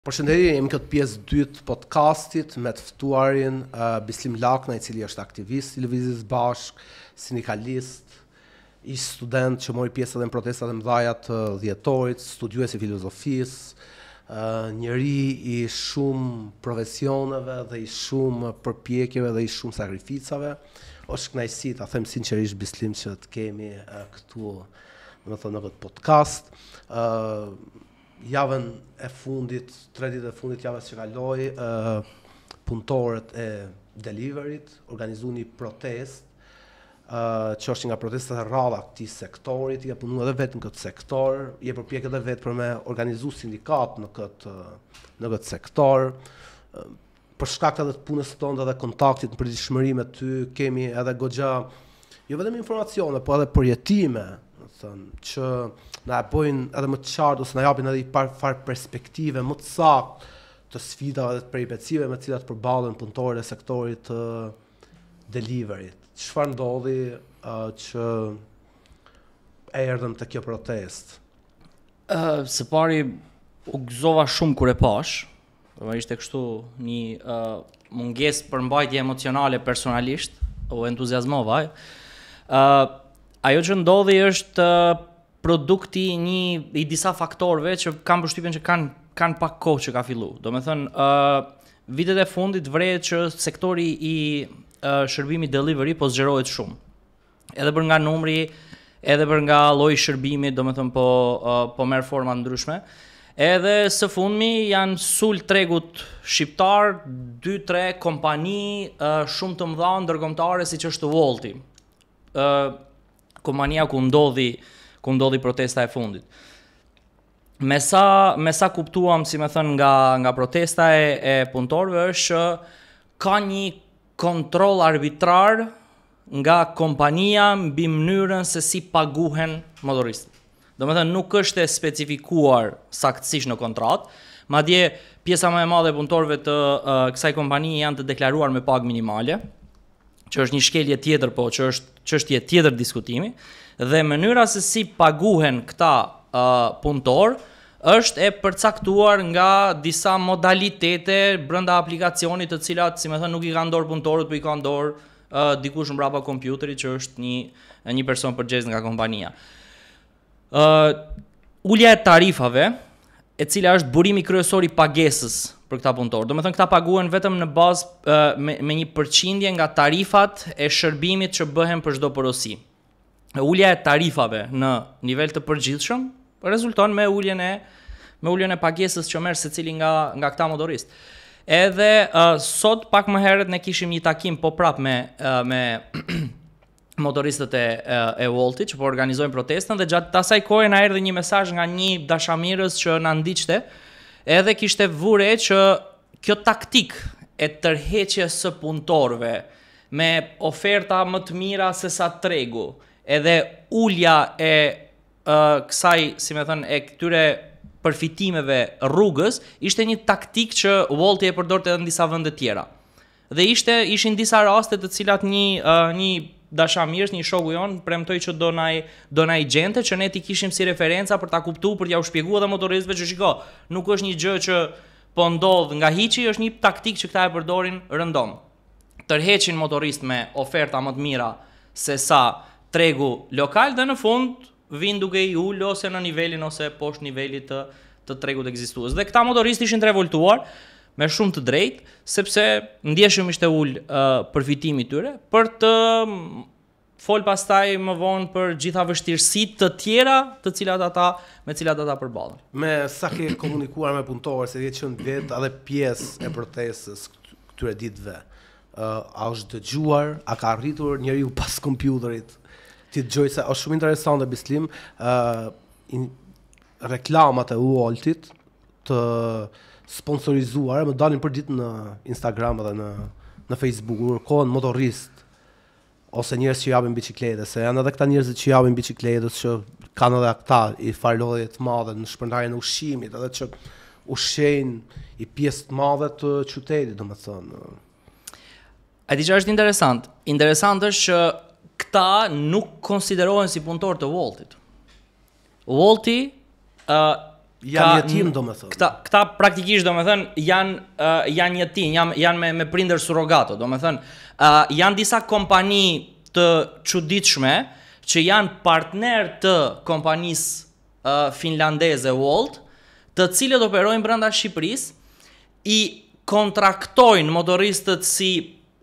Përshëndetje, jemi këtë pjesë dytë të podcastit me të ftuarin Bislim Lakna, i cili është aktivist i Lëvizjes Bashk, sindikalist, ish student që mori pjesë edhe në protestat e mëdha të dhjetorit, studiues i filozofisë, njeri i shumë profesioneve dhe i shumë përpjekjeve dhe i shumë sakrificave. Është kënaqësi ta them sinqerisht Bislim që të kemi këtu, domethënë në këtë podcast. Javën e fundit, 3 ditë e fundit javës që kaloi, punëtorët e Deliveryt organizuan një protestë, që është nga protestat e rralla këtij sektori, i ka punuar edhe vetë në këtë sektor, i e përpjek edhe vetë për me organizu sindikat në këtë sektor. Për shkak edhe të punës tonë dhe kontaktit në përditshmëri me ty, kemi edhe goxha jo vetëm informacione, po edhe përjetime, që na e bojnë edhe më të qartë ose na japin edhe një far perspektive më të saktë të sfidave dhe të peripecive me të cilat përballen punëtorët e sektorit të Deliveryt. Çfarë ndodhi që erdhëm te kjo protestë? Së pari u gëzova shumë kur e pash. Ishte kështu një mungesë për mbajtje emocionale personalisht, u entuziazmova. Ajo që ndodhi është produkti i disa faktorëve që kam përshtypjen që kanë pak kohë që ka filluar. Domethënë, vitet e fundit vret që sektori i shërbimit delivery po zgjerohet shumë. Edhe për nga numri, edhe për nga lloji i shërbimit, domethënë po merr forma ndryshme. Edhe së fundmi janë sul tregut shqiptar, 2-3 kompani shumë të mëdha ndërkombëtare siç është Wolti. Kompania ku ndodhi protesta e fundit. Me sa kuptuam, si më thënë, nga protesta e punëtorëve është ka një kontroll arbitrar nga kompania mbi mënyrën se si paguhen motoristët. Domethënë nuk është e specifikuar saktësisht në kontratë, madje pjesa më e madhe e punëtorëve të kësaj kompanie janë të deklaruar me pagë minimale, që është një shkelje tjetër, po që është çështje tjetër diskutimi, dhe mënyra se si paguhen këta punëtor është e përcaktuar nga disa modalitete brenda aplikacionit, të cilat, si më thënë, nuk i kanë dorë punëtorët, por i kanë dorë dikush mbrapa kompjuterit që është një person përgjegjës nga kompania. Ulja e tarifave, e cila është burimi kryesor i pagesës për këta punëtorë. Domethënë këta paguhen vetëm në bazë me një përqindje nga tarifat e shërbimit që bëhen për çdo porosi. Ulja e tarifave në nivel të përgjithshëm rezulton me uljen e pagesës që merr secili nga këta motoristë. Edhe sot pak më herët ne kishim një takim po prap me motoristët e Woltit që po organizojnë protestën, dhe gjatë asaj kohe na erdhi një mesazh nga një dashamirës që na ndiqte, edhe kishte vure që kjo taktik e tërheqjes së punëtorëve me oferta më të mira se sa tregu, edhe ulja e kësaj, si më thënë, e këtyre përfitimeve rrugës, ishte një taktik që Wolti e përdorte edhe në disa vende tjera. Dhe ishin disa raste të cilat një dashamirës, një shoku jon, premtoi që do na i gjente që ne ti kishim si referenca për ta kuptuar, për t'ia u shpjeguar edhe motoristëve që shiko, nuk është një gjë që po ndodh nga hiçi, është një taktik që këta e përdorin rëndom. Tërheqin motoristë me oferta më të mira se sa tregu lokal, dhe në fund vin duke i ul ose në nivelin ose poshtë nivelit të tregut ekzistues. Dhe këta motoristë ishin të revoltuar me shumë të drejtë, sepse ndjeshëm ishte ul përfitimi i tyre për të fol pastaj më vonë për gjitha vështirësitë të tjera me cilat ata përballen. Me sa ke komunikuar me punëtorë, se ke qenë vetë edhe pjesë e protestës këtyre ditëve, a është dëgjuar, a ka arritur njeriu pas kompjuterit ti dëgjoj, se është shumë interesante, Bislim, reklamat e Woltit të sponsorizuar, më dalin për ditë në Instagram dhe në Facebook, kërkohen motorist ose njerëz që japin biçiklete, se janë edhe këta njerëz që japin biçikletës që kanë edhe këta i farlodhje të madhe në shpërndarjen e ushqimit, edhe që ushqejnë i pjesë të madhe të qytetit, domethënë. A di çfarë është interesant? Interesant është që këta nuk konsiderohen si punëtorë të Woltit. Wolti Janë jetim, domethënë. Këta praktikisht domethënë janë jetim, janë me prindër surrogato, domethënë janë disa kompani të çuditshme që janë partner të kompanisë finlandeze Wolt, të cilët operojnë brenda Shqipërisë, i kontraktojnë motoristët si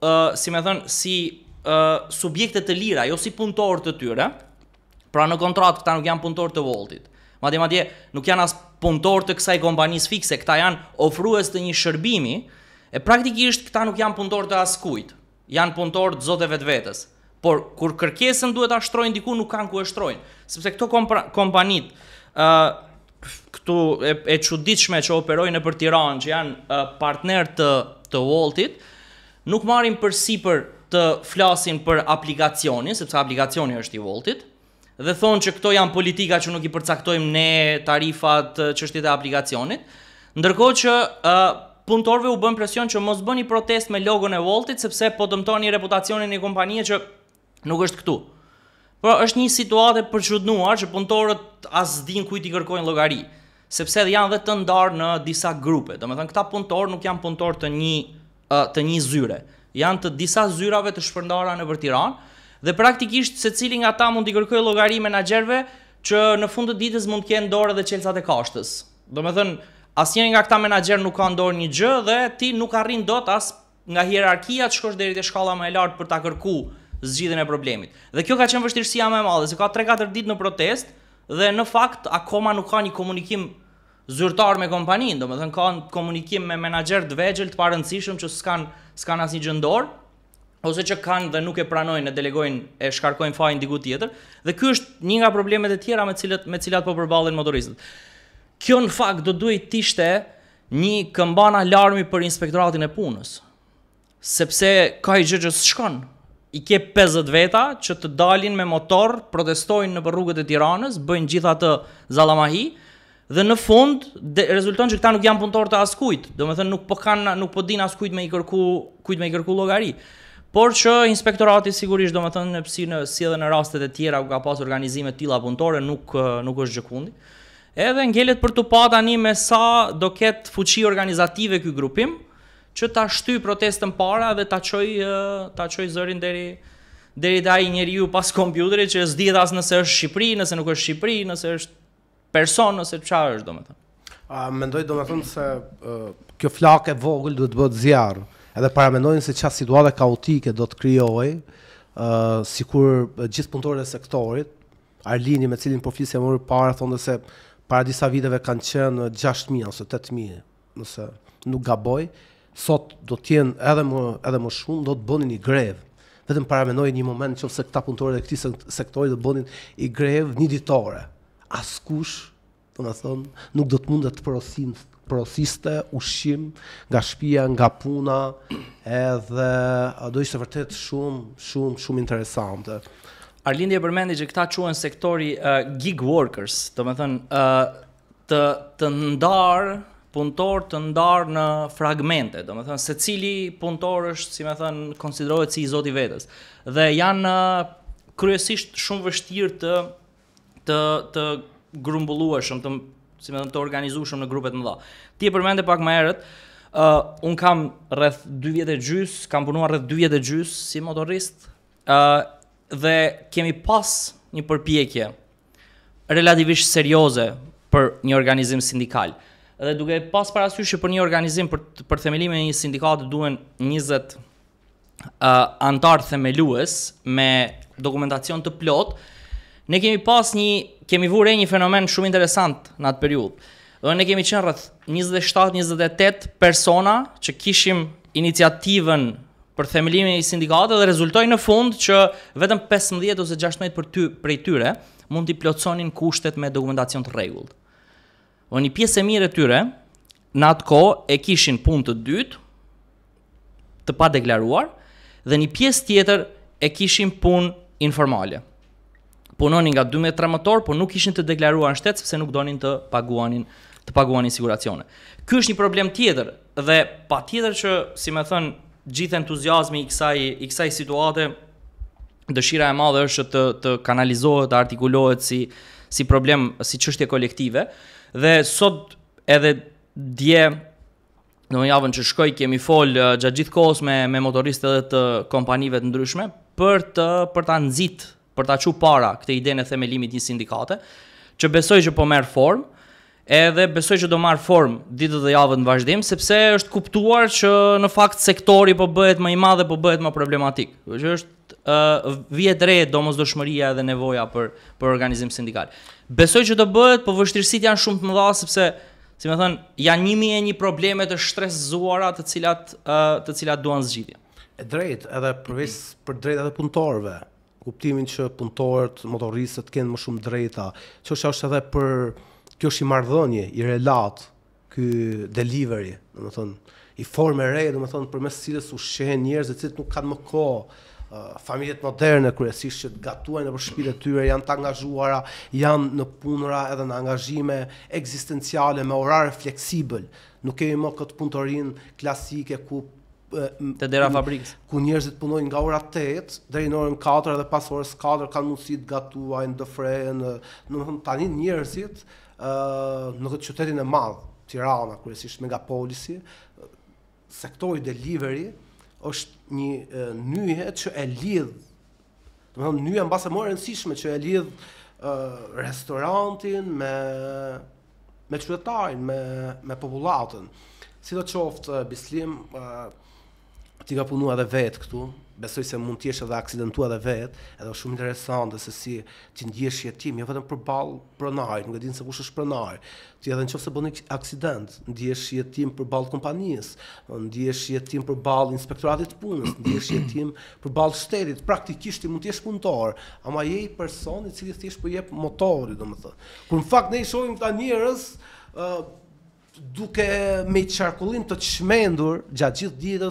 subjekte të lira, jo si punëtorë të tyre. Pra në kontratë këta nuk janë punëtorë të Woltit. Madje nuk janë as punëtorë të kësaj kompanisë fikse, këta janë ofrues të një shërbimi, e praktikisht këta nuk janë punëtorë të askujt. Janë punëtorë të zotë vetvetes. Por kur kërkesën duhet ta shtrojnë diku, nuk kanë ku e shtrojnë, sepse këto kompanit këtu e çuditshme që operojnë nëpër Tiranë, që janë partner të Woltit, nuk marrin përsipër të flasin për aplikacionin, sepse aplikacioni është i Woltit, dhe thonë që këto janë politika që nuk i përcaktojmë ne tarifat çështjet e aplikacionit, ndërkohë që punëtorëve u bën presion që mos bëni protestë me logon e Woltit, sepse po dëmtoni reputacionin e kompanive që nuk është këtu. Por është një situatë e përçudnuar që punëtorët as din kujt i kërkojnë llogari, sepse janë dhe të ndarë në disa grupe. Domethënë këta punëtorë nuk janë punëtorë të një zyre, janë të disa zyrave të shpërndara nëpër Tiranë. Dhe praktikisht secili nga ata mund t'i kërkojë llogari menaxherëve që në fund të ditës mund të kenë dorë edhe çelësat e kashtës. Domethënë, asnjëri nga këta menaxherë nuk ka dorë një gjë dhe ti nuk arrin dot as nga hierarkia të shkosh deri te shkalla më e lartë për ta kërkuar zgjidhjen e problemit. Dhe kjo ka qenë vështirësia më e madhe, se ka 3-4 ditë në protestë dhe në fakt akoma nuk ka një komunikim zyrtar me kompaninë, domethënë ka komunikim me menaxher të vegjël të parëndësishëm që s'kan asnjë gjë në dorë, ose që kanë dhe nuk e pranojnë, e delegojnë, e shkarkojnë fajin diku tjetër, dhe ky është një nga problemet e tjera me cilat po përballen motoristët. Kjo në fakt do duhet të ishte një këmban alarmi për inspektoratin e punës, sepse ka i gjë që s'shkon. I ke 50 veta që të dalin me motor, protestojnë në rrugët e Tiranës, bëjnë gjithë atë zallamahi, dhe në fund rezulton që këta nuk janë punëtorë të askujt, domethënë nuk po din askujt me i kërku llogari. Por që inspektorati sigurisht domethënë si edhe në rastet e tjera ku ka pas organizime të tilla punëtore nuk është gjëkundi. Edhe ngelet për tu pa tani me sa do ketë fuqi organizative ky grupim që ta shtyj protestën para dhe ta çoj zërin deri te ai njeriu pas kompjuterit që s'dihet as nëse është Shqipëri, nëse nuk është Shqipëri, nëse është person, nëse çfarë është domethënë. Mendoj domethënë se kjo flakë e vogël duhet të bëhet zjarr. Edhe paramendojnë se çfarë situata kaotike do të krijojë, sikur gjithë punëtorët e sektorit, Arlini me cilin po flisja më parë thonë se para disa viteve kanë qenë 6.000 ose 8.000, nëse nuk gaboj, sot do të jenë edhe më shumë, do të bënin një grevë. Vetëm paramendoj një moment nëse këta punëtorët e këtij sektori do të bënin një grevë një ditore. Askush, domethënë, nuk do të mundet të prosiste ushqim nga shtëpia, nga puna, edhe do ishte vërtet shumë interesante. Arlindi e përmendi që këta quhen sektori gig workers, domethënë të ndarë punëtor të ndarë në fragmente, domethënë secili punëtor është, si më thënë, konsiderohet si i zoti vetes. Dhe janë kryesisht shumë vështirë të grumbullueshëm, të organizueshëm në grupe të mëdha. Ti e përmende pak më herët, un kam rreth 2 vjet e gjys, kam punuar rreth 2 vjet e gjys si motorist, dhe kemi pas një përpjekje relativisht serioze për një organizim sindikal. Dhe duke pas parasysh që për një organizim për themelimin e një sindikate duhen 20 antar themelues me dokumentacion të plot, ne kemi vure një fenomen shumë interesant në atë periudhë. Dhe ne kemi qenë rreth 27-28 persona që kishim iniciativën për themelimin e një sindikate dhe rezultoi në fund që vetëm 15 ose 16 prej tyre mund t'i plotësonin kushtet me dokumentacion të rregullt. O një pjesë e mirë e tyre në atë kohë e kishin punë të dytë të pa deklaruar dhe një pjesë tjetër e kishin punë informale. Punonin nga 12 motor, por nuk ishin të deklaruar në shtet sepse nuk donin të paguanin siguracione. Ky është një problem tjetër dhe patjetër që, si më thën, gjithë entuziazmi i kësaj situate, dëshira e madhe është të kanalizohet, të artikulohet si problem, si çështje kolektive. Dhe sot edhe dje në javën që shkoj kemi fol gjatë gjithë kohës me motoristë edhe të kompanive të ndryshme për ta nxit, për ta çu para këtë idenë e themelimit një sindikate, që besoj që po merr formë, edhe besoj që do marr formë ditët dhe javët në vazhdim, sepse është kuptuar që në fakt sektori po bëhet më i madh dhe po bëhet më problematik. Që është vihet re domosdoshmëria edhe nevoja për organizim sindikal. Besoj që do bëhet, po vështirësitë janë shumë të mëdha sepse, si më thënë, janë 1001 probleme të shtreszuara të cilat duan zgjidhje. E drejtë, edhe për drejtë edhe punëtorëve. Kuptimin që punëtorët, motoristët kenë më shumë drejta. Çështja është edhe për kjo është i marrëdhënie, i relat, ky delivery, domethënë, i formë e re, domethënë përmes cilës u shehen njerëz që nuk kanë më kohë. Familjet moderne kryesisht që gatuajnë nëpër shtëpitë e tyre janë të angazhuara, janë në punëra edhe në angazhime ekzistenciale me orare fleksibël. Nuk kemi më këtë punëtorinë klasike ku të dera fabrikës, ku njerëzit punojnë nga ora 8 deri në orën 4 dhe pas orës 4 kanë mundësi të gatuajnë, të frejnë. Domethënë tani njerëzit në këtë qytetin e madh, Tirana, kryesisht megapolisi, sektori delivery është një nyje që e lidh, domethënë nyja mbase më e rëndësishme që e lidh restorantin me qytetarin, me popullatën. Sidoqoftë Bislim, ti ka punuar edhe vetë këtu, besoj se mund t'jesh edhe aksidentuar edhe vetë, edhe është shumë interesante se si ti ndjesh jetim, jo vetëm përballë pronarit, nuk e din se kush është pronar. Ti edhe nëse bën aksident, ndjesh jetim përballë kompanisë, ndjesh jetim përballë inspektoratit të punës, ndjesh jetim përballë shtetit. Praktikisht ti mund t'jesh punëtor, ama je i person i cili thjesht po jep motori, domethënë. Kur në fakt ne i shohim këta njerëz duke me qarkullim të çmendur gjatë gjithë ditës,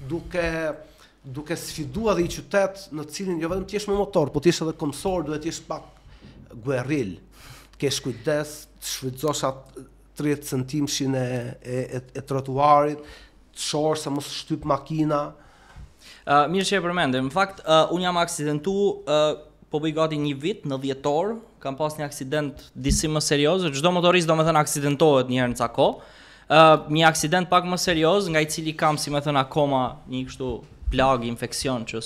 duke sfiduar dhe i qytet në cilin jo vetëm t'jesh me motor, po t'jesh edhe komsor, duhet t'jesh pak guerril. Kesh kujdes, të shfrytëzosh atë 30 centimshin e trotuarit, të shohësh se mos shtyp makina. Mirë që e përmendem. Në fakt, unë jam aksidentu po bëj gati një vit në dhjetor, kam pas një aksident disi më serioz, çdo motorist domethënë aksidentohet një herë në ca kohë. Një aksident pak më serioz, nga i cili kam, si më thënë, akoma një kështu plag, infekcion që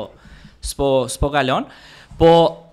s'po kalon. Po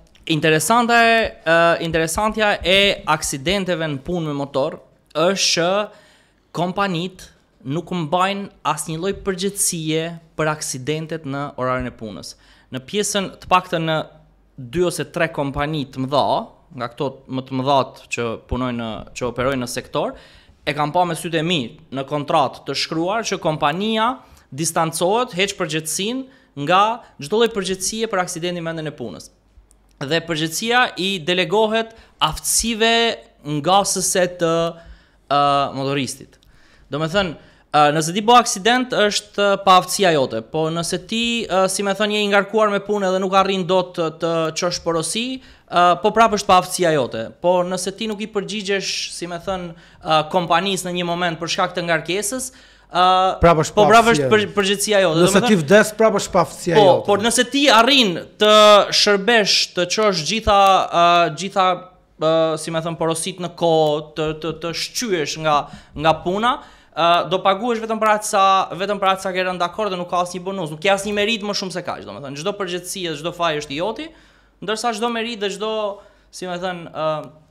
interesantja e aksidenteve në punë me motor është që kompanit nuk mbajnë asnjë lloj përgjegjësie për aksidentet në orarin e punës. Në pjesën të paktën në 2 ose 3 kompani të mëdha, nga këto më të mëdhat që punojnë që operojnë në sektor, e kam pa me sytë e mi në kontratë të shkruar që kompania distancohet, heq përgjegjësinë nga çdo lloj përgjegjësie për aksidentin mendjen e punës. Dhe përgjegjësia i delegohet aftësive ngasëse të motoristit. Domethënë, nëse ti bo aksident është pa aftësia jote, po nëse ti, si me thënë, je i ngarkuar me punë dhe nuk arrin dot të çosh porosi, po prapë është pa aftësia jote. Po nëse ti nuk i përgjigjesh, si me thënë, kompanisë në një moment për shkak të ngarkesës, prapë është përgjegjësia jote. Nëse ti vdes, prapë është pa aftësia jote. Po nëse ti arrin të shërbesh, të çosh gjitha si me thënë, porosit në kohë, të shqyesh nga puna, do paguhesh vetëm për atë sa ke rënë dakord dhe nuk ka asnjë bonus, nuk ke asnjë merit më shumë se kaq, domethënë çdo përgjegjësi, çdo faj është i joti, ndërsa çdo merit dhe çdo, si më thënë,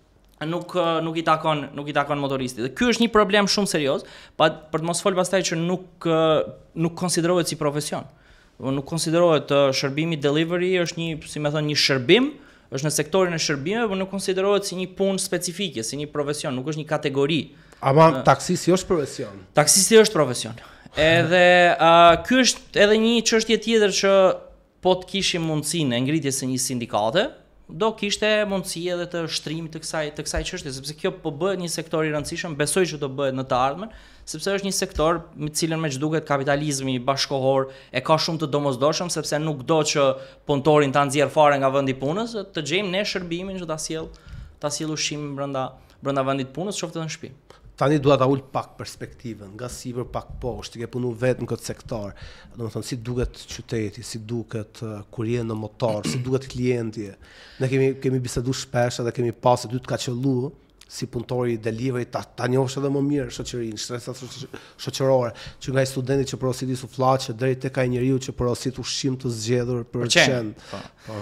nuk i takon motoristit. Dhe ky është një problem shumë serioz, për të mos fol pastaj që nuk konsiderohet si profesion. Nuk konsiderohet shërbimi delivery është një, si më thënë, një shërbim, është në sektorin e shërbimeve, por nuk konsiderohet si një punë specifike, si një profesion, nuk është një kategori. Ama taksisi është profesion. Taksisi është profesion. Edhe ky është edhe një çështje tjetër që po të kishim mundësinë e ngritjes së një sindikate, do kishte mundësi edhe të shtrimit të kësaj çështje, sepse kjo po bëhet një sektor i rëndësishëm, besoj që do bëhet në të ardhmen, sepse është një sektor me cilën me ç'duket kapitalizmi bashkohor e ka shumë të domosdoshëm, sepse nuk do që punëtorin ta nxjerr fare nga vendi i punës, të gjejmë ne shërbimin që ta sjell ushqimin brenda vendit të punës, qoftë edhe në shtëpi. Tani dua ta ul pak perspektivën, nga sipër pak poshtë, ti ke punuar vetë në këtë sektor. Domethënë si duket qyteti, si duket kur je në motor, si duket klienti. Ne kemi biseduar shpesh edhe kemi pasur ty të ka qellu si punëtori i delivery ta njohësh edhe më mirë shoqërinë, stresat shoqërore, që nga i studenti që porosit sufllaqe deri tek ai njeriu që porosit ushqim të zgjedhur për qend. Po.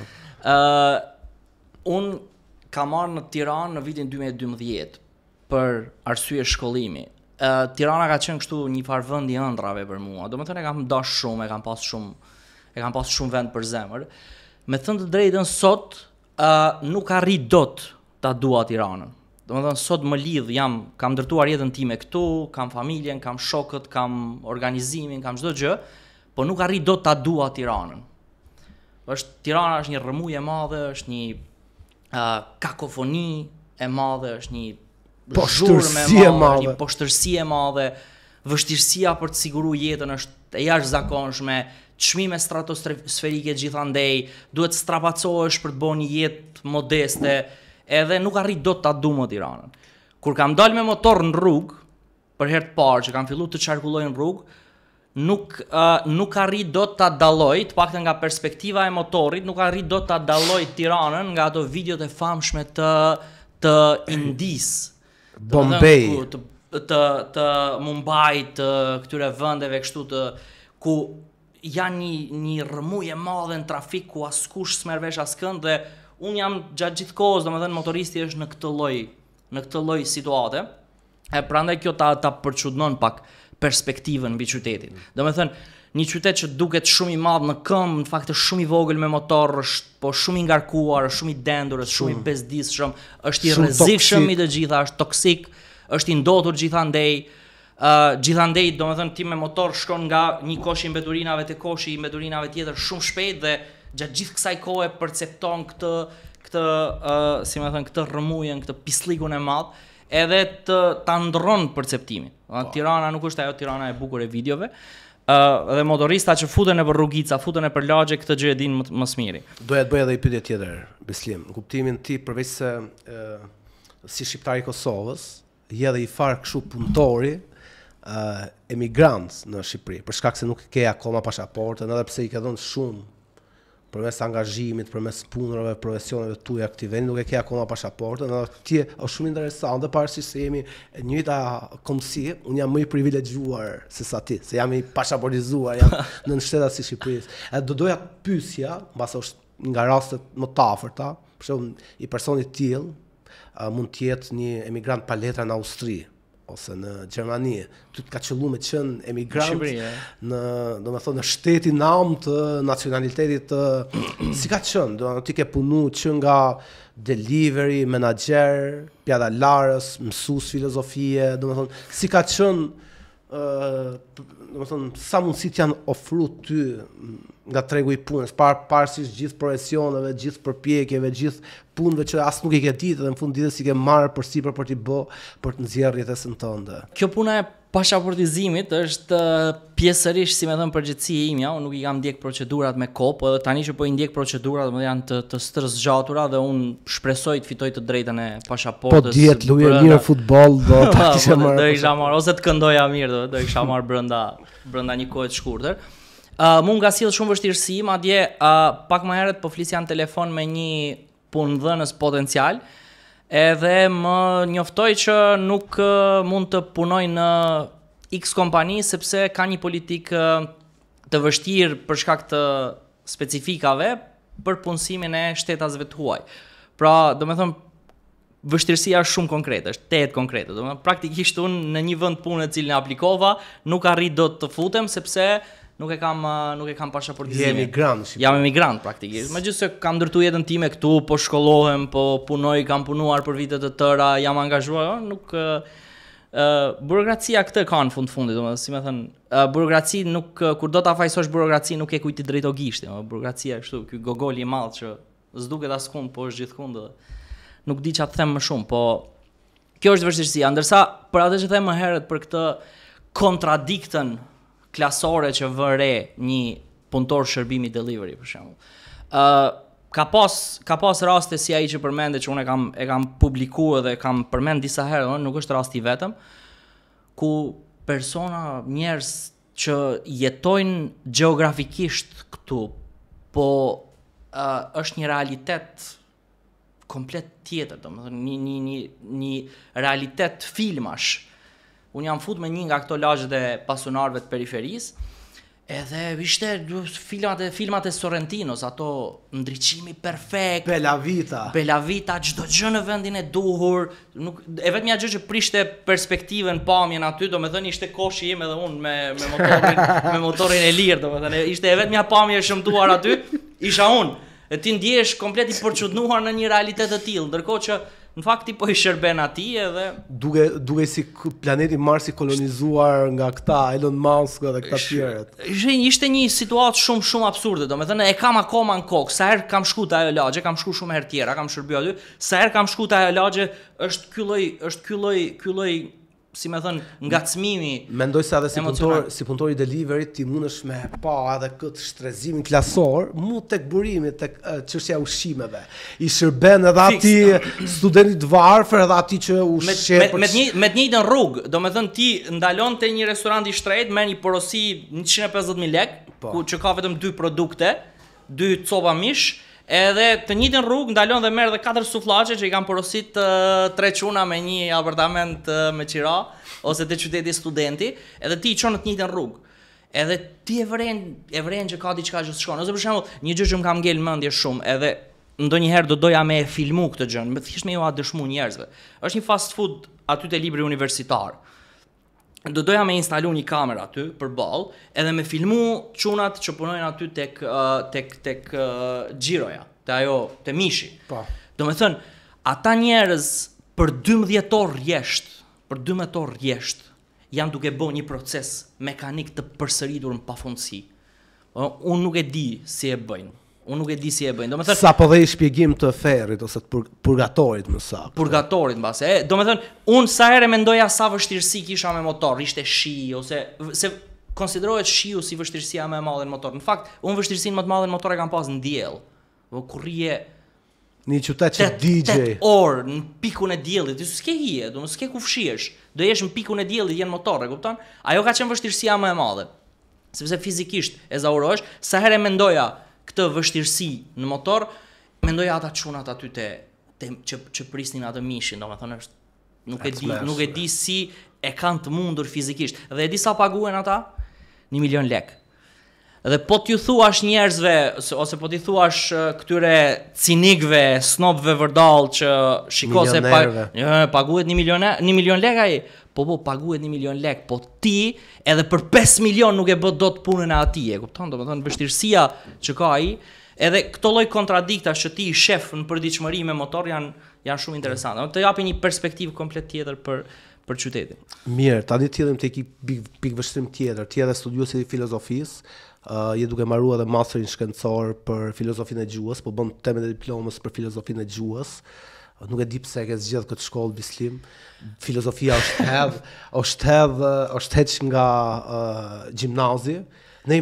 Un kam marrë në Tiranë në vitin 2012 për arsye shkollimi. Tirana ka qenë kështu një farë vend i ëndrave për mua. Domethënë e kam dash shumë, e kam pas shumë vend për zemër. Me thënë të drejtën sot nuk arrit dot ta dua Tiranën. Domethënë sot më lidh, kam ndërtuar jetën time këtu, kam familjen, kam shokët, kam organizimin, kam çdo gjë, po nuk arrit dot ta dua Tiranën. Tirana është një rrëmujë e madhe, është një kakofoni e madhe, është një poshtërsi e madhe, një poshtërsi e madhe, vështirësia për të siguruar jetën është e jashtëzakonshme, çmime stratosferike gjithandej, duhet të strapacohesh për të bërë një jetë modeste, edhe nuk arrit dot ta du më Tiranën. Kur kam dalë me motor në rrugë, për herë të parë që kam filluar të qarkulloj në rrugë, nuk arrit dot ta dalloj, të paktën nga perspektiva e motorit, nuk arrit dot ta dalloj Tiranën nga ato videot e famshme të Indis, Bombay, të Mumbai, të këtyre vendeve kështu ku janë një rrëmujë e madhe në trafik ku askush s'merr vesh askënd dhe un jam gjatë gjithë kohës, domethënë motoristi është në këtë lloj situate. E prandaj kjo ta përçudnon pak perspektivën mbi qytetin. Domethënë një qytet që duket shumë i madh në këmbë, në fakt është shumë i vogël me motor, është po shumë i ngarkuar, është shumë i dendur, është shumë i bezdisshëm, është i rrezikshëm i të gjitha, është toksik, është i ndotur gjithandej. Gjithandej, domethënë ti me motor shkon nga një kosh i mbeturinave te koshi i mbeturinave tjetër shumë shpejt dhe gjatë gjithë kësaj kohe percepton këtë rrëmujën, këtë pisllikun e madh, edhe ta ndrron perceptimin. Tirana nuk është ajo Tirana e bukur e videove. Dhe motorista që futen nëpër rrugica, futen nëpër lagje, këtë gjë e din më së miri. Doja të bëj edhe një pyetje tjetër, Beslim. Në kuptimin ti, përveç se si shqiptar i Kosovës, je edhe i farë kështu punëtori, emigrant në Shqipëri, për shkak se nuk ke akoma pasaportën, edhe pse i ke dhënë shumë përmes angazhimit, përmes punërave, profesioneve tuaja këtij vendi, nuk e ke akoma pasaportën, edhe ti është shumë interesante pavarësisht se jemi në njëjta kombësi, unë jam më i privilegjuar se sa ti, se jam i pasaportizuar, jam në shteta si Shqipërisë. Edhe do doja të pyesja, mbas është nga rastet më të afërta, për shembull, i personit tillë mund të jetë një emigrant pa letra në Austri ose në Gjermani, ty të ka qëllu me qenë emigrant në shtetin nam të nacionalitetit si ka qenë, ti ke punu që nga delivery, menaxher, pjadalarës, mësues filozofie, si ka qenë, sa mundësit janë ofru ty nga tregu i punës, pavarësisht gjithë profesioneve, gjithë përpjekjeve, gjithë punëve që as nuk i ke ditë dhe në fund ditës i ke marrë përsipër për t'i bë, për të nxjerrë jetën tënde. Kjo puna e pasaportizimit është pjesërisht, si më thënë, përgjithësia imja. Unë nuk i kam ndjek procedurat me kohë, po edhe tani që po i ndjek procedurat, më janë të stërëzgjatura dhe unë shpresoj të fitoj të drejtën e pasaportës. Po dihet luje mirë futboll, do ta kisha marrë. Do isha marrë ose të këndoja mirë, do isha marrë brenda një kohe të shkurtër. Mu nga sjell shumë vështirësi, madje pak më herët po flisja në telefon me një punëdhënës potencial, edhe më njoftoi që nuk mund të punoj në X kompani sepse ka një politikë të vështirë për shkak të specifikave për punësimin e shtetasve të huaj. Pra, domethënë vështirësia është shumë konkrete, është tetë konkrete. Domethënë praktikisht unë në një vend pune të cilin e aplikova, nuk arrit dot të futem sepse nuk e kam pasaportizimin. Jam emigrant praktikisht. Megjithëse kam ndërtuar jetën time këtu, po shkollohem, po punoj, kam punuar për vite të tëra, jam angazhuar, nuk burokracia këtë ka në fundit, domethënë, si më thën, burokraci nuk kur do ta fajsosh burokraci nuk e kujt i drejto gishti, burokracia kështu, ky gogol i madh që s'duket askund, po është gjithkund. Nuk di çfarë të them më shumë, po kjo është vështirësia, ndërsa për atë që them më herët për këtë kontradiktën klasore që vëre një punëtor shërbimi delivery për shembull. Ka pas raste si ai që përmendet që unë e kam publikuar dhe kam përmend disa herë, nuk është rasti i vetëm, ku persona, njerëz që jetojnë gjeografikisht këtu, po është një realitet komplet tjetër, domethënë një realitet filmash. Unë jam fut me një nga këto lagjet e pasionarëve të periferisë, edhe ishte filmat e Sorrentinos, ato ndriçimi perfekt, Bella Vita, çdo gjë në vendin e duhur, e vetmja gjë që prishte perspektivën, pamjen aty, domethënë ishte koshi im edhe unë me motorin e lirë, domethënë ishte e vetmja pamje e shëmtuar aty, isha unë. E ti ndjehesh komplet i përçudnuar në një realitet të tillë, ndërkohë që në fakt ti po i shërben atij edhe duke si planeti Marsi kolonizuar nga këta Elon Musk dhe këta tjerët. Ishte një situatë shumë absurde, domethënë e kam akoma në kokë. Sa herë kam shkuar te ajo lagje, kam shkuar shumë herë tjera, kam shërbyer aty. Sa herë kam shkuar te ajo lagje, është ky lloj si më thon ngacmimi. Mendoj se edhe si punëtor i delivery ti mundesh me pa edhe këtë shtrezimin klasor, mu tek burimi, tek çështja e ushqimeve. I shërben edhe ati studenti të varfër edhe ati që ushqet me të njëjtën rrugë. Domethënë ti ndalon te një restorant i shtret me një porosi 150.000 lekë, që ka vetëm 2 produkte, 2 copa mish. Edhe të njëjtën rrugë ndalon dhe merr dhe 4 sufllaçe që i kanë porosit 3 çuna me një apartament me qira ose te qyteti studenti, edhe ti i çon në të njëjtën rrugë. Edhe ti e vren që ka diçka që s'shkon. Ose për shembull, një gjë që më ka ngel mendje shumë, edhe ndonjëherë do doja me e filmu këtë gjë, më thjesht me ju a dëshmu njerëzve. Është një fast food aty te libri universitar. Do doja me instalu një kamerë aty përballë, edhe me filmu çunat që punojnë aty tek xhiroja, te mishi. Po. Domethënë, ata njerëz për 12 orë rresht, janë duke bërë një proces mekanik të përsëritur në pafundësi. Unë nuk e di si e bëjnë. Domethënë sa po dhe i shpjegim të ferrit ose të purgatorit më saktë. Purgatorit mbase. Domethënë, unë sa herë mendoja sa vështirësi kisha me motor, ishte shi ose se konsiderohet shiu si vështirësia më e madhe në motor. Në fakt, unë vështirësinë më të madhe në motor e kam pas në diell. Kur rrije në qytet që DJ 8 orë në pikun e diellit, ti s'ke hije, do s'ke ku fshihesh. Do jesh në pikun e diellit jenë motor, e kupton? Ajo ka qenë vështirësia më e madhe. Sepse fizikisht e zaurohesh, sa herë mendoja këtë vështirësi në motor, mendoja ata çunat aty që prisnin atë mishin, domethënë është nuk e di si e kanë të mundur fizikisht. Dhe e di sa paguhen ata? 1 milion lekë. Dhe po t'ju thuash njerëzve ose po t'i thuash këtyre cinikëve, snobëve vërdall që shiko se paguhet 1 milion lekë ai. Po paguhet 1 milion lekë, po ti edhe për 5 milion nuk e bë dot punën e atij, e kupton? Domethënë vështirësia që ka ai, edhe këto lloj kontradiktash që ti i shef në përditshmëri me motor janë shumë interesante. Të japin një perspektivë komplet tjetër për qytetin. Mirë, tani t'jellim tek pikë vështrim tjetër. Ti edhe studiuesi i filozofisë, je duke marruar edhe masterin shkencor për filozofinë e gjuhës, po bën temat e diplomës për filozofinë e gjuhës. Nuk e di pse ke zgjedh këtë shkollë Bislim. Filozofia është hedh nga gjimnazi. Ne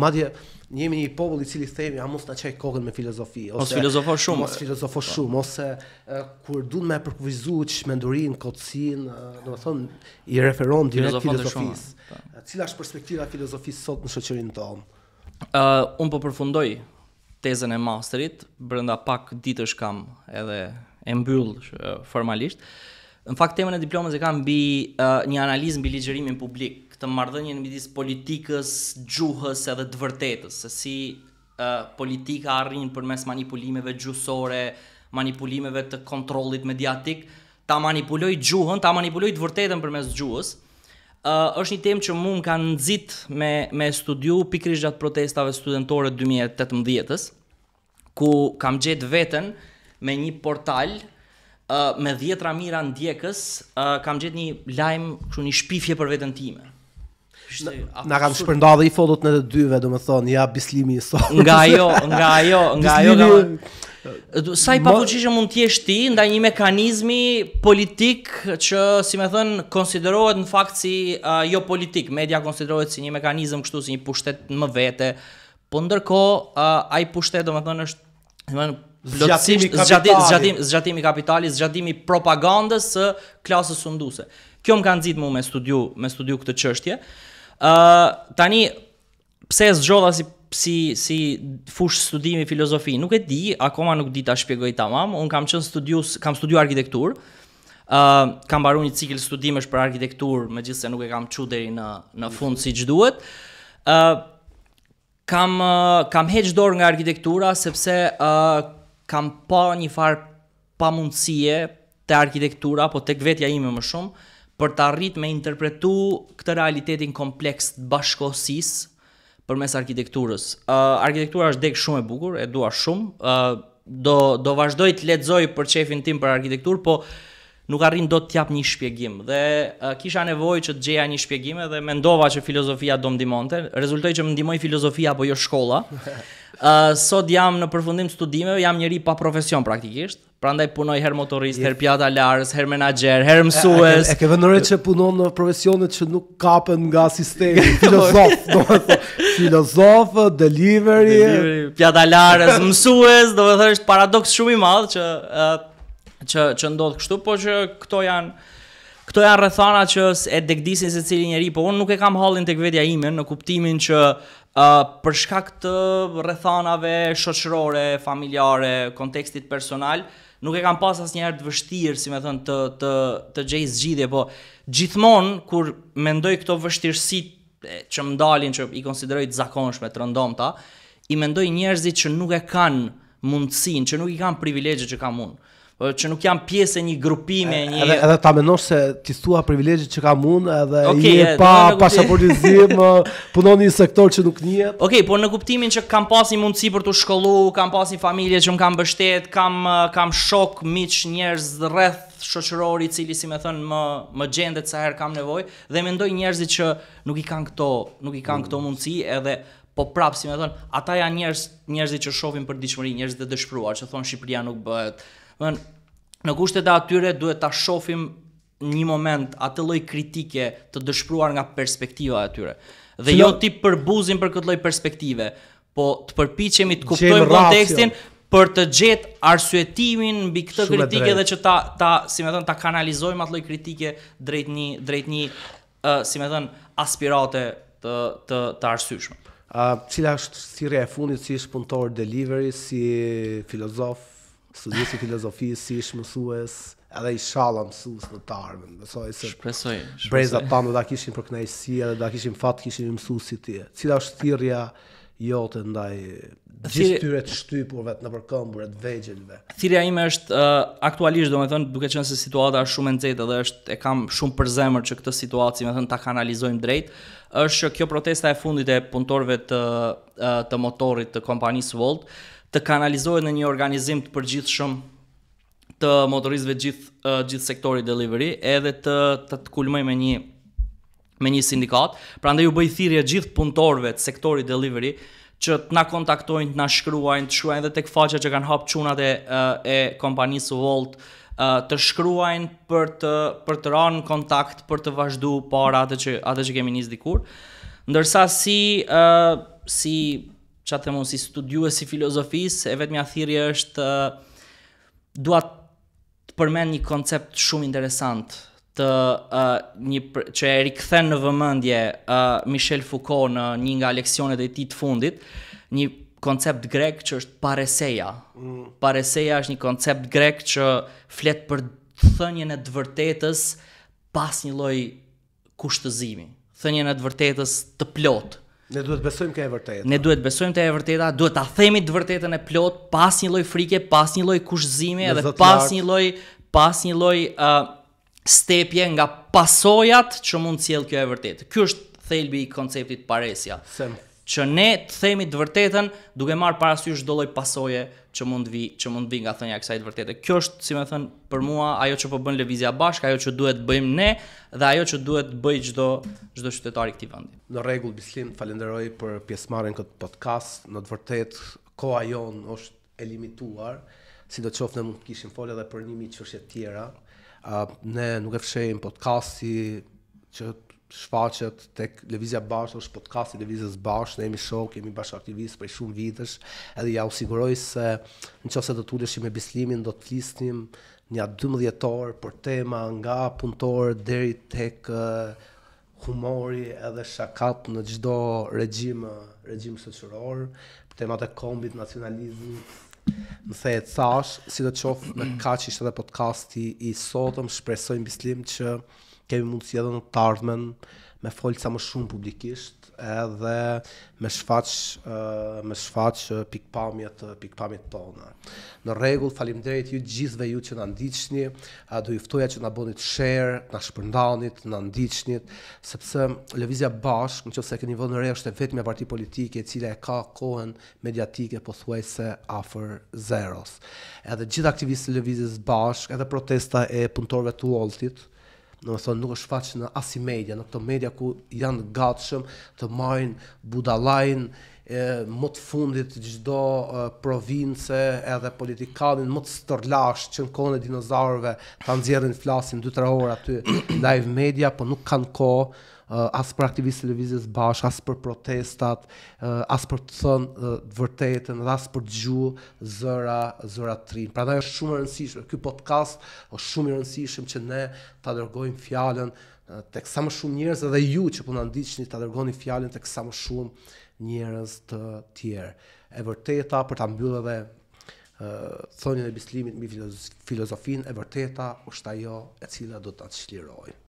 jemi një popull i cili themi mos na çaj kokën me filozofi ose filozofo shumë ose kur duan me përkufizuar çmendurinë, kocsinë, domethënë i referon direkt filozofisë. Cila është perspektiva e filozofisë sot në shoqërinë tonë? Unë po përfundoj tezën e masterit, brenda pak ditësh kam edhe e mbyll formalisht. Në fakt temën e diplomës e kam mbi një analizë mbi ligjërimin publik, këtë marrëdhënie midis politikës, gjuhës edhe të vërtetës, se si politika arrin përmes manipulimeve gjuhësore, manipulimeve të kontrollit mediatik, ta manipuloj gjuhën, ta manipuloj të vërtetën përmes gjuhës. Është një temë që mua më ka nxit me studiu pikërisht gjatë protestave studentore 2018-s, ku kam gjetë veten me një portal me 10 mira ndjekës, kam gjetë një lajm, kështu një shpifje për veten time. Na kanë shpërndar dhe i fotot në të dyve, domethënë ja Bislimi i sot. Nga ajo sa i pafuqishëm mund të jesh ti ndaj një mekanizmi politik që, si më thën, konsiderohet në fakt si jo politik. Media konsiderohet si një mekanizëm kështu, si një pushtet më vete, po ndërkohë ai pushtet domethënë është, zgjatimi kapitalit, zgjatimi propagandës së klasës sunduese. Kjo më ka nxit mua me studiu këtë çështje. Tani pse e zgjodha si si fush studimi filozofi, nuk e di, akoma nuk di ta shpjegoj tamam. Un kam studiuar arkitekturë. Kam mbaruar një cikël studimesh për arkitekturë, megjithëse nuk e kam çu deri në fund siç duhet. Kam heq dorë nga arkitektura sepse kam pa një farë pamundësie te arkitektura, po tek vetja ime më shumë, për të arrit me interpretu këtë realitetin kompleks të bashkëkohësisë përmes arkitekturës. Arkitektura është deg shumë e bukur, e dua shumë. Do vazhdoj të lexoj për çefin tim për arkitekturë, po nuk arrin dot të jap një shpjegim. Dhe kisha nevojë që të gjeja një shpjegim dhe mendova që filozofia do më ndihmonte. Rezultoi që më ndihmoi filozofia apo jo shkolla. Sot jam në përfundim studimeve, jam njeri pa profesion praktikisht. Prandaj punoj her motorist, her pjatalarës, her menaxher, her mësues. E ke vënë që punon në profesionet që nuk kapen nga sistemi, filozof, domethënë, filozof, delivery, pjatalarës, mësues, domethënë është paradoks shumë i madh që ndodh kështu, po që këto janë rrethana që e degdisin secili njeri, po unë nuk e kam hallin tek vetja ime në kuptimin që për shkak të rrethanave shoqërore, familjare, kontekstit personal, nuk e kam pas asnjëherë të vështirë, si më thon, të gjej zgjidhje, po gjithmonë kur mendoj këto vështirësitë që më dalin, që i konsideroj të zakonshme, të rëndomta, i mendoj njerëzit që nuk e kanë mundësinë, që nuk i kanë privilegjet që kam unë. Që nuk jam pjesë e një grupime, edhe ta mendosh se ti thua privilegjet që kam unë, edhe je pa pasaportizim, punon në një sektor që nuk njihet. Okej, po në kuptimin që kam pas një mundësi për të shkollu, kam pas një familje që më kam mbështet, kam shok, miq, njerëz rreth shoqëror i cili, si më thon, më gjendet sa herë kam nevojë, dhe mendoj njerëzit që nuk i kanë këto mundësi, edhe po prap, si më thon, ata janë njerëzit që shohin për ditëshmëri, njerëzit e dëshpëruar, që thon Shqipëria nuk bëhet. Në kushtet e atyre duhet ta shohim një moment atë lloj kritike të dëshpëruar nga perspektiva e tyre. Dhe jo ti përbuzim për këtë lloj perspektive, po të përpiqemi të kuptojmë kontekstin për të gjetë arsyetimin mbi këtë kritike dhe që si më thon, ta kanalizojmë atë lloj kritike drejt një si më thon, aspirate të arsyeshme. Cila është thirrja e fundit si ish punëtor delivery, si filozof, studiuesi filozofi, si ish mësues, edhe inshallah mësues në të ardhmen. Besoj se shpresoj. Brezat tanë do ta kishin për kënaqësi edhe do ta kishin fat kishin mësues si ti. Cila është thirrja jote ndaj gjithë tyre të shtypurve, nëpër këmbëve të vegjelve? Thirrja ime është aktualisht, domethënë, duke qenë se situata është shumë e nxehtë dhe e kam shumë për zemër që këtë situatë, domethënë, ta kanalizojmë drejt, është kjo protesta e fundit e punëtorëve të motorit të kompanisë Volt të kanalizohet në një organizim të përgjithshëm të motoristëve gjithë sektori delivery, edhe të kulmoj me një sindikat. Prandaj u bëj thirrje gjithë punëtorëve të sektorit delivery që të na kontaktojnë, të na shkruajnë, të shkruajnë edhe tek faqja që kanë hap çunat e kompanisë Volt, të shkruajnë për të rënë në kontakt, për të vazhduar para atë që kemi nis dikur. Ndërsa si studiuesi filozofisë, e vetmja thirrje është dua të përmend një koncept shumë interesant që e rikthen në vëmendje Michel Foucault në një nga leksionet e tij të fundit, një koncept grek që është pareseia. Pareseia është një koncept grek që flet për thënien e të vërtetës pas një lloj kushtëzimi, thënien e të vërtetës të plotë. Ne duhet besojmë ke e vërteta. Ne duhet besojmë te e vërteta, duhet ta themi të vërtetën e plot, pas një lloj frike, pas një lloj kushtëzimi, edhe pas një lloj stepje nga pasojat që mund të sjellë kjo e vërtetë. Ky është thelbi i konceptit paresia. Që ne të themi të vërtetën duke marrë parasysh çdo lloj pasoje që mund vi nga thënia e kësaj të vërtetë. Kjo është, si më thën, për mua ajo që po bën Lëvizja Bashkë, ajo që duhet bëjmë ne dhe ajo që duhet bëj çdo qytetar i këtij vendi. Në rregull, Bislim, falenderoj për pjesëmarrjen në këtë podcast. Në të vërtetë koha jonë është e limituar, sidoqoftë ne mund të kishim folë edhe për 1000 çështje të tjera. Ne nuk e fshehim podcasti që shfaqet tek Lëvizja Bashkë, është podcasti Lëvizjes Bashkë, ne jemi shok, jemi bashkëaktivistë për shumë vitesh, edhe ja u siguroj se nëse do të uleshim me Bislimin do të flisnim një 12 orë për tema nga punëtor deri tek humori edhe shakat në çdo regjim regjim shoqëror, për temat e kombit, nacionalizmit. Më the thash, sidoqoftë me kaq ishte edhe podcasti i sotëm, shpresoj mbislim që kemi mundësi edhe në të ardhmen me folë sa më shumë publikisht edhe me shfaq pikpamjet tona. Në rregull, faleminderit ju gjithëve ju që na ndiqni, do ju ftoja që na bënit share, na shpërndanit, na ndiqnit, sepse Lëvizja Bashk, nëse keni vënë re, është vetëm parti politike e cila e ka kohën mediatike pothuajse afër zeros. Edhe gjithë aktivistët e Lëvizjes Bashk, edhe protesta e punëtorëve të Woltit, nuk është faqë në asi media, në këto media ku janë gatshëm të marrin budallajn më të fundit çdo province edhe politikanin më të stërlash që në kohën e dinozaurëve ta nxjerrin flasin 2-3 orë aty live media, po nuk kanë kohë as për aktivistët e Lëvizjes Bashk, as për protestat, as për të thënë të vërtetën, as për të gjuar zëra të rinj. Prandaj është shumë e rëndësishme. Ky podcast është shumë i rëndësishëm që ne ta dërgojmë fjalën tek sa më shumë njerëz, edhe ju që po na ndiqni ta dërgoni fjalën tek sa më shumë njerëz të tjerë. E vërteta, për ta mbyllur edhe thonjën e Bislimit mbi filozofinë, e vërteta është ajo e cila do ta çlirojë.